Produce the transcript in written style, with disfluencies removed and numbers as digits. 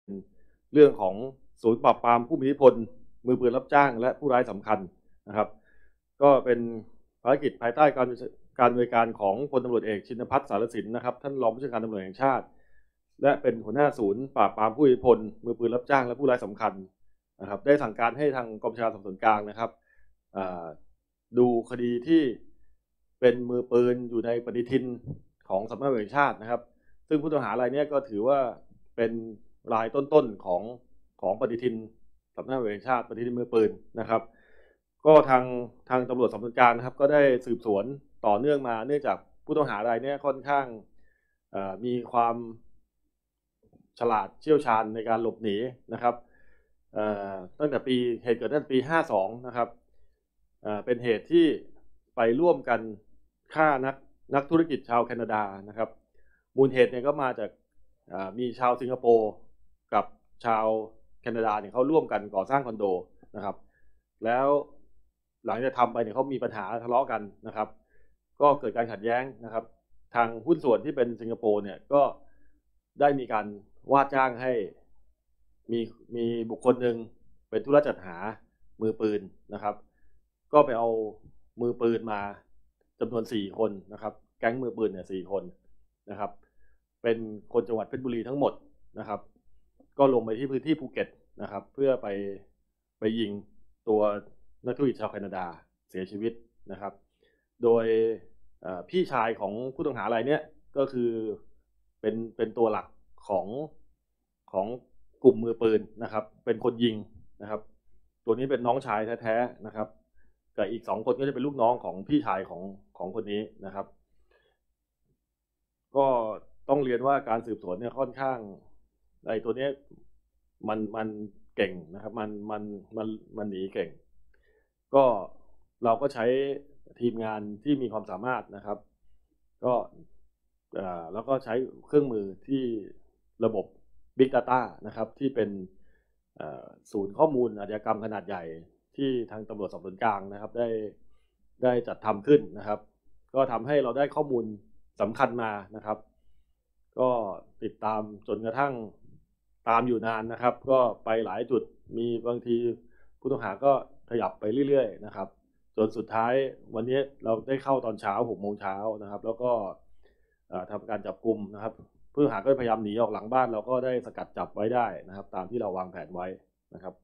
เรื่องของศูนย์ปราบปรามผู้มีอิทธิพลมือปืนรับจ้างและผู้ร้ายสำคัญนะครับก็เป็นภารกิจภายใต้การบริการของพลตำรวจเอกชินภัทรสารสินนะครับท่านรองผู้บัญชาการตำรวจแห่งชาติและเป็นหัวหน้าศูนย์ปราบปรามผู้มีอิทธิพลมือปืนรับจ้างและผู้ร้ายสำคัญนะครับได้สั่งการให้ทางกองบัญชาการสอบสวนกลางนะครับดูคดีที่เป็นมือปืนอยู่ในปฏิทินของสำนักงานตำรวจแห่งชาตินะครับซึ่งผู้ต้องหารายนี้ก็ถือว่าเป็นรายต้นๆของปฏิทินสำนักงานตำรวจแห่งชาติปฏิทินมือปืนนะครับก็ทางตำรวจสอบสวนกลางนะครับก็ได้สืบสวนต่อเนื่องมาเนื่องจากผู้ต้องหารายนี้ค่อนข้างมีความฉลาดเชี่ยวชาญในการหลบหนีนะครับตั้งแต่เหตุเกิดตั้งแต่ปี52นะครับเป็นเหตุที่ไปร่วมกันฆ่านักธุรกิจชาวแคนาดานะครับมูลเหตุเนี่ยก็มาจากมีชาวสิงคโปร์กับชาวแคนาดาเนี่ยเขาร่วมกันก่อสร้างคอนโดนะครับแล้วหลังจากทำไปเนี่ยเขามีปัญหาทะเลาะกันนะครับก็เกิดการขัดแย้งนะครับทางหุ้นส่วนที่เป็นสิงคโปร์เนี่ยก็ได้มีการว่าจ้างให้มีบุคคลหนึ่งเป็นธุรจัดหามือปืนนะครับก็ไปเอามือปืนมาจำนวน4คนนะครับแก๊งมือปืนเนี่ย4คนนะครับเป็นคนจังหวัดเพชรบุรีทั้งหมดนะครับก็ลงไปที่พื้นที่ภูเก็ตนะครับเพื่อไปยิงตัวนักธุรกิจชาวแคนาดาเสียชีวิตนะครับโดยพี่ชายของผู้ต้องหารายนี้ก็คือเป็นตัวหลักของกลุ่มมือปืนนะครับเป็นคนยิงนะครับตัวนี้เป็นน้องชายแท้ๆนะครับกับอีก2คนก็จะเป็นลูกน้องของพี่ชายของคนนี้นะครับก็ต้องเรียนว่าการสืบสวนเนี่ยค่อนข้างตัวนี้มันเก่งนะครับมันหนีเก่งก็เราก็ใช้ทีมงานที่มีความสามารถนะครับก็แล้วก็ใช้เครื่องมือที่ระบบ Big Data นะครับที่เป็นศูนย์ข้อมูลอาชญากรรมขนาดใหญ่ที่ทางตำรวจสอบสวนกลางนะครับได้จัดทำขึ้นนะครับก็ทำให้เราได้ข้อมูลสำคัญมานะครับก็ติดตามจนกระทั่งตามอยู่นานนะครับก็ไปหลายจุดมีบางทีผู้ต้องหาก็ขยับไปเรื่อยๆนะครับจนสุดท้ายวันนี้เราได้เข้าตอนเช้า6 โมงเช้านะครับแล้วก็ทำการจับกุมนะครับผู้ต้องหาก็พยายามหนีออกหลังบ้านเราก็ได้สกัดจับไว้ได้นะครับตามที่เราวางแผนไว้นะครับ